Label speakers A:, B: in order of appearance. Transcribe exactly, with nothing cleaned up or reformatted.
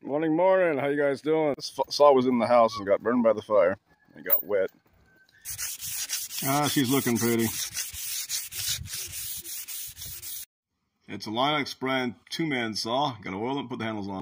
A: Morning, morning. How you guys doing? This saw was in the house and got burned by the fire. It got wet. Ah, she's looking pretty. It's a Lynx brand two-man saw. Got to oil it and put the handles on.